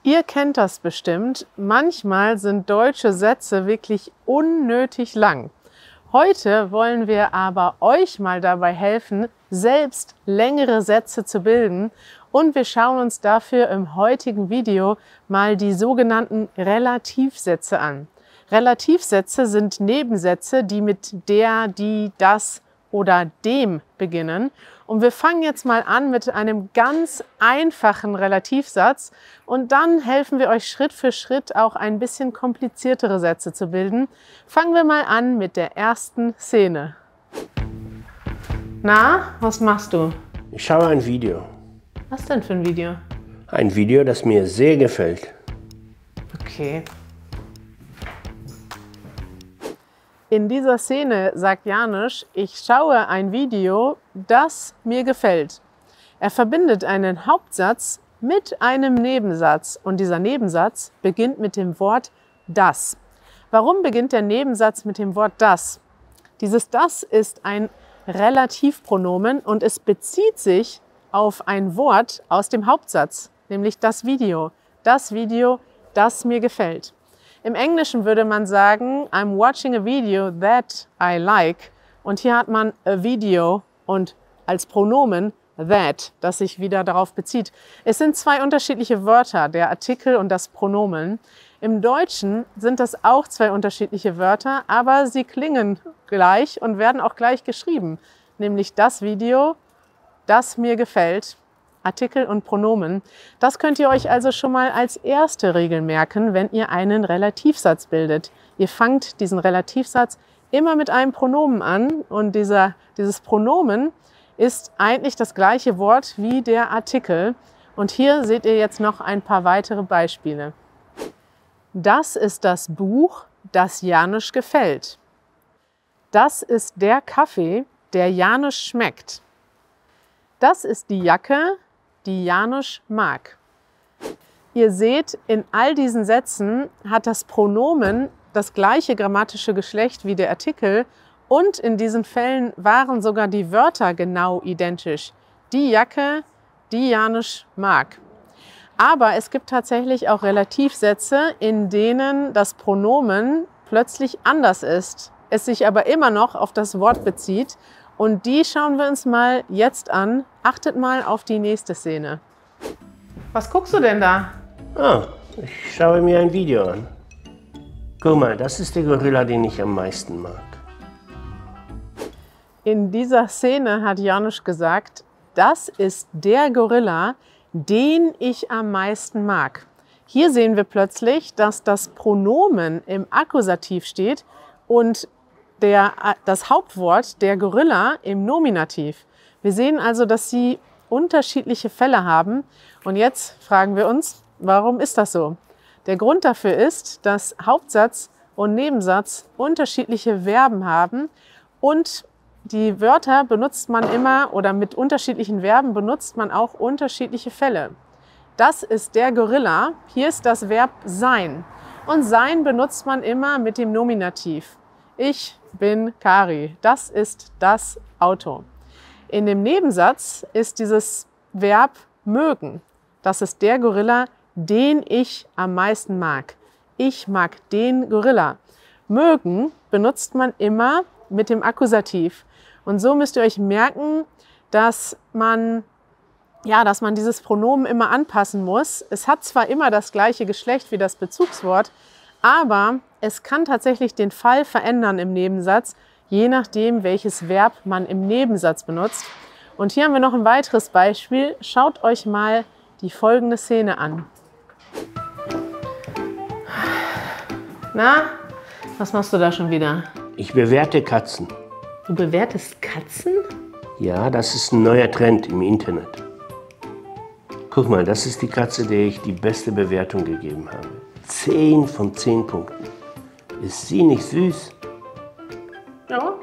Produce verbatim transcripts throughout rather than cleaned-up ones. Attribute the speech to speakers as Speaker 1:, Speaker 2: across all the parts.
Speaker 1: Ihr kennt das bestimmt. Manchmal sind deutsche Sätze wirklich unnötig lang. Heute wollen wir aber euch mal dabei helfen, selbst längere Sätze zu bilden. Und wir schauen uns dafür im heutigen Video mal die sogenannten Relativsätze an. Relativsätze sind Nebensätze, die mit der, die, das oder dem beginnen. Und wir fangen jetzt mal an mit einem ganz einfachen Relativsatz und dann helfen wir euch Schritt für Schritt auch ein bisschen kompliziertere Sätze zu bilden. Fangen wir mal an mit der ersten Szene. Na, was machst du?
Speaker 2: Ich schaue ein Video.
Speaker 1: Was denn für ein Video?
Speaker 2: Ein Video, das mir sehr gefällt.
Speaker 1: Okay. In dieser Szene sagt Janusz, ich schaue ein Video, das mir gefällt. Er verbindet einen Hauptsatz mit einem Nebensatz und dieser Nebensatz beginnt mit dem Wort das. Warum beginnt der Nebensatz mit dem Wort das? Dieses das ist ein Relativpronomen und es bezieht sich auf ein Wort aus dem Hauptsatz, nämlich das Video. Das Video, das mir gefällt. Im Englischen würde man sagen, I'm watching a video that I like. Und hier hat man a video und als Pronomen that, das sich wieder darauf bezieht. Es sind zwei unterschiedliche Wörter, der Artikel und das Pronomen. Im Deutschen sind das auch zwei unterschiedliche Wörter, aber sie klingen gleich und werden auch gleich geschrieben. Nämlich das Video, das mir gefällt. Artikel und Pronomen. Das könnt ihr euch also schon mal als erste Regel merken, wenn ihr einen Relativsatz bildet. Ihr fangt diesen Relativsatz immer mit einem Pronomen an und dieser, dieses Pronomen ist eigentlich das gleiche Wort wie der Artikel. Und hier seht ihr jetzt noch ein paar weitere Beispiele. Das ist das Buch, das Janusz gefällt. Das ist der Kaffee, der Janusz schmeckt. Das ist die Jacke, die Janusz mag. Ihr seht, in all diesen Sätzen hat das Pronomen das gleiche grammatische Geschlecht wie der Artikel und in diesen Fällen waren sogar die Wörter genau identisch. Die Jacke, die Janusz mag. Aber es gibt tatsächlich auch Relativsätze, in denen das Pronomen plötzlich anders ist, es sich aber immer noch auf das Wort bezieht. Und die schauen wir uns mal jetzt an. Achtet mal auf die nächste Szene. Was guckst du denn da?
Speaker 2: Ah, ich schaue mir ein Video an. Guck mal, das ist der Gorilla, den ich am meisten mag.
Speaker 1: In dieser Szene hat Janusz gesagt, das ist der Gorilla, den ich am meisten mag. Hier sehen wir plötzlich, dass das Pronomen im Akkusativ steht und Der, das Hauptwort, der Gorilla, im Nominativ. Wir sehen also, dass sie unterschiedliche Fälle haben. Und jetzt fragen wir uns, warum ist das so? Der Grund dafür ist, dass Hauptsatz und Nebensatz unterschiedliche Verben haben und die Wörter benutzt man immer oder mit unterschiedlichen Verben benutzt man auch unterschiedliche Fälle. Das ist der Gorilla. Hier ist das Verb sein. Und sein benutzt man immer mit dem Nominativ. Ich bin Kari. Das ist das Auto. In dem Nebensatz ist dieses Verb mögen. Das ist der Gorilla, den ich am meisten mag. Ich mag den Gorilla. Mögen benutzt man immer mit dem Akkusativ. Und so müsst ihr euch merken, dass man, ja, dass man dieses Pronomen immer anpassen muss. Es hat zwar immer das gleiche Geschlecht wie das Bezugswort, aber es kann tatsächlich den Fall verändern im Nebensatz, je nachdem, welches Verb man im Nebensatz benutzt. Und hier haben wir noch ein weiteres Beispiel. Schaut euch mal die folgende Szene an. Na, was machst du da schon wieder?
Speaker 2: Ich bewerte Katzen.
Speaker 1: Du bewertest Katzen?
Speaker 2: Ja, das ist ein neuer Trend im Internet. Guck mal, das ist die Katze, der ich die beste Bewertung gegeben habe. zehn von zehn Punkten. Ist sie nicht süß?
Speaker 1: Ja.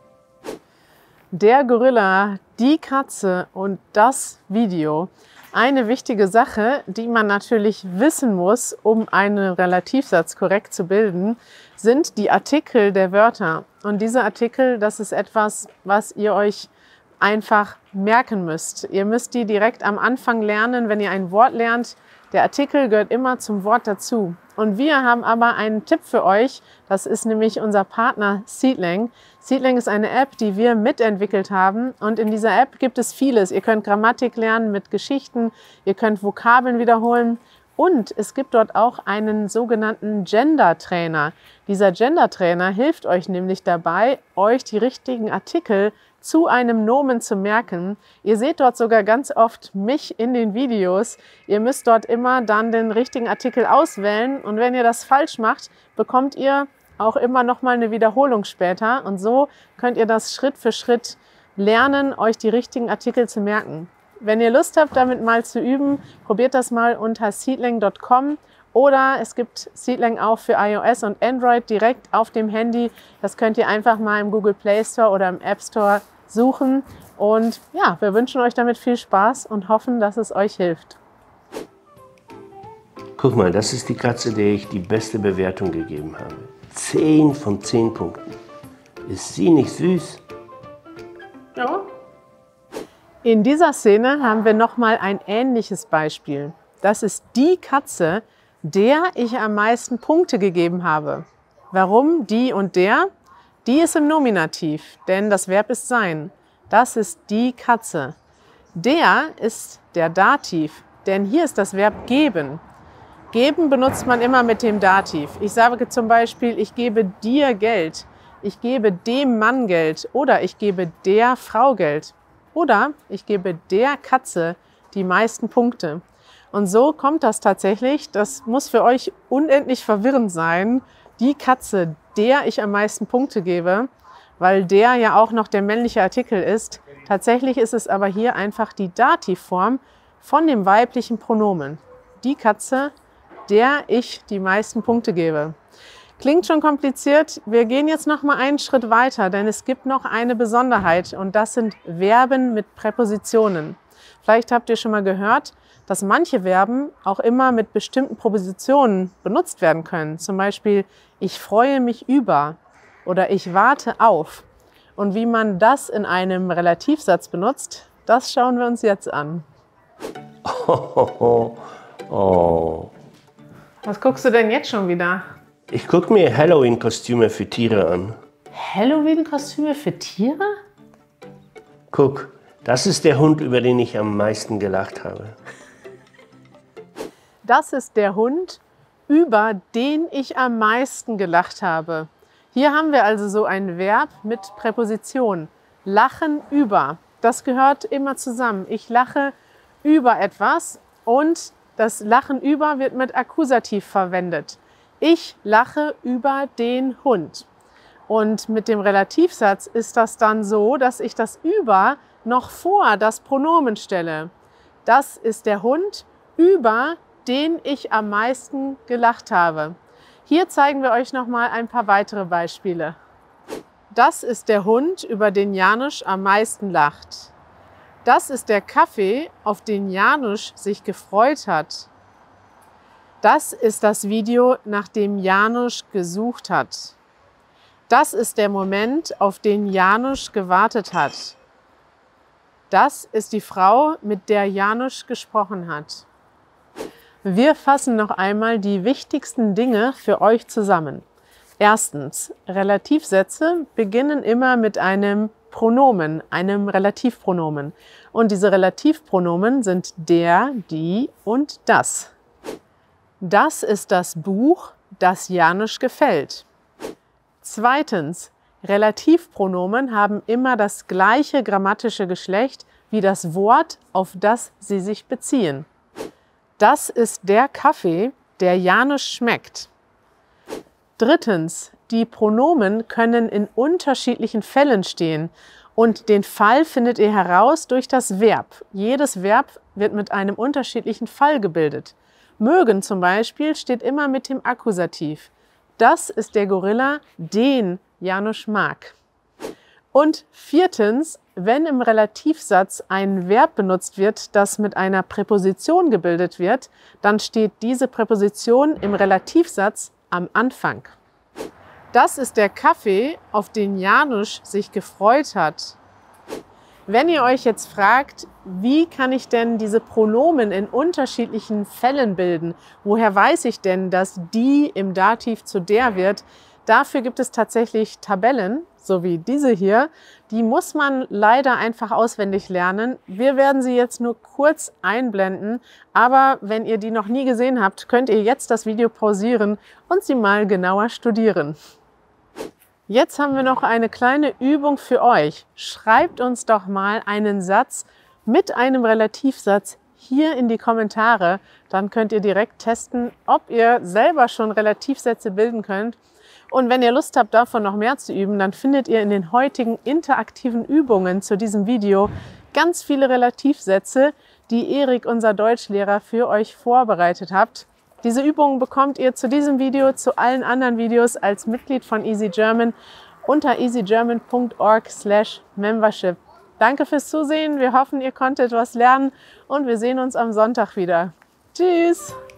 Speaker 1: Der Gorilla, die Katze und das Video. Eine wichtige Sache, die man natürlich wissen muss, um einen Relativsatz korrekt zu bilden, sind die Artikel der Wörter. Und diese Artikel, das ist etwas, was ihr euch einfach merken müsst. Ihr müsst die direkt am Anfang lernen, wenn ihr ein Wort lernt, Der Artikel gehört immer zum Wort dazu. Und wir haben aber einen Tipp für euch. Das ist nämlich unser Partner Seedling. Seedling ist eine App, die wir mitentwickelt haben. Und in dieser App gibt es vieles. Ihr könnt Grammatik lernen mit Geschichten. Ihr könnt Vokabeln wiederholen. Und es gibt dort auch einen sogenannten Gender-Trainer. Dieser Gender-Trainer hilft euch nämlich dabei, euch die richtigen Artikel zu einem Nomen zu merken. Ihr seht dort sogar ganz oft mich in den Videos. Ihr müsst dort immer dann den richtigen Artikel auswählen. Und wenn ihr das falsch macht, bekommt ihr auch immer noch mal eine Wiederholung später. Und so könnt ihr das Schritt für Schritt lernen, euch die richtigen Artikel zu merken. Wenn ihr Lust habt, damit mal zu üben, probiert das mal unter seedling punkt com oder es gibt Seedling auch für iOS und Android direkt auf dem Handy. Das könnt ihr einfach mal im Google Play Store oder im App Store suchen. Und ja, wir wünschen euch damit viel Spaß und hoffen, dass es euch hilft.
Speaker 2: Guck mal, das ist die Katze, der ich die beste Bewertung gegeben habe. zehn von zehn Punkten. Ist sie nicht süß?
Speaker 1: Ja. In dieser Szene haben wir nochmal ein ähnliches Beispiel. Das ist die Katze, der ich am meisten Punkte gegeben habe. Warum die und der? Die ist im Nominativ, denn das Verb ist sein. Das ist die Katze. Der ist der Dativ, denn hier ist das Verb geben. Geben benutzt man immer mit dem Dativ. Ich sage zum Beispiel, ich gebe dir Geld, ich gebe dem Mann Geld oder ich gebe der Frau Geld. Oder ich gebe der Katze die meisten Punkte. Und so kommt das tatsächlich, das muss für euch unendlich verwirrend sein, die Katze, der ich am meisten Punkte gebe, weil der ja auch noch der männliche Artikel ist. Tatsächlich ist es aber hier einfach die Dativform von dem weiblichen Pronomen. Die Katze, der ich die meisten Punkte gebe. Klingt schon kompliziert. Wir gehen jetzt noch mal einen Schritt weiter, denn es gibt noch eine Besonderheit und das sind Verben mit Präpositionen. Vielleicht habt ihr schon mal gehört, dass manche Verben auch immer mit bestimmten Präpositionen benutzt werden können. Zum Beispiel, ich freue mich über oder ich warte auf. Und wie man das in einem Relativsatz benutzt, das schauen wir uns jetzt an.
Speaker 2: Oh, oh, oh.
Speaker 1: Was guckst du denn jetzt schon wieder?
Speaker 2: Ich gucke mir Halloween-Kostüme für Tiere an.
Speaker 1: Halloween-Kostüme für Tiere?
Speaker 2: Guck, das ist der Hund, über den ich am meisten gelacht habe.
Speaker 1: Das ist der Hund, über den ich am meisten gelacht habe. Hier haben wir also so ein Verb mit Präposition. Lachen über. Das gehört immer zusammen. Ich lache über etwas und das Lachen über wird mit Akkusativ verwendet. Ich lache über den Hund. Und mit dem Relativsatz ist das dann so, dass ich das über noch vor das Pronomen stelle. Das ist der Hund, über den ich am meisten gelacht habe. Hier zeigen wir euch noch mal ein paar weitere Beispiele. Das ist der Hund, über den Janusz am meisten lacht. Das ist der Kaffee, auf den Janusz sich gefreut hat. Das ist das Video, nach dem Janusz gesucht hat. Das ist der Moment, auf den Janusz gewartet hat. Das ist die Frau, mit der Janusz gesprochen hat. Wir fassen noch einmal die wichtigsten Dinge für euch zusammen. Erstens, Relativsätze beginnen immer mit einem Pronomen, einem Relativpronomen. Und diese Relativpronomen sind der, die und das. Das ist das Buch, das Janusz gefällt. Zweitens, Relativpronomen haben immer das gleiche grammatische Geschlecht wie das Wort, auf das sie sich beziehen. Das ist der Kaffee, der Janusz schmeckt. Drittens, die Pronomen können in unterschiedlichen Fällen stehen und den Fall findet ihr heraus durch das Verb. Jedes Verb wird mit einem unterschiedlichen Fall gebildet. Mögen zum Beispiel steht immer mit dem Akkusativ. Das ist der Gorilla, den Janusz mag. Und viertens, wenn im Relativsatz ein Verb benutzt wird, das mit einer Präposition gebildet wird, dann steht diese Präposition im Relativsatz am Anfang. Das ist der Kaffee, auf den Janusz sich gefreut hat. Wenn ihr euch jetzt fragt, wie kann ich denn diese Pronomen in unterschiedlichen Fällen bilden? Woher weiß ich denn, dass die im Dativ zu der wird? Dafür gibt es tatsächlich Tabellen, so wie diese hier. Die muss man leider einfach auswendig lernen. Wir werden sie jetzt nur kurz einblenden, aber wenn ihr die noch nie gesehen habt, könnt ihr jetzt das Video pausieren und sie mal genauer studieren. Jetzt haben wir noch eine kleine Übung für euch. Schreibt uns doch mal einen Satz mit einem Relativsatz hier in die Kommentare. Dann könnt ihr direkt testen, ob ihr selber schon Relativsätze bilden könnt. Und wenn ihr Lust habt, davon noch mehr zu üben, dann findet ihr in den heutigen interaktiven Übungen zu diesem Video ganz viele Relativsätze, die Erik, unser Deutschlehrer, für euch vorbereitet hat. Diese Übungen bekommt ihr zu diesem Video, zu allen anderen Videos als Mitglied von Easy German unter easy german punkt org slash membership. Danke fürs Zusehen, wir hoffen, ihr konntet was lernen und wir sehen uns am Sonntag wieder. Tschüss!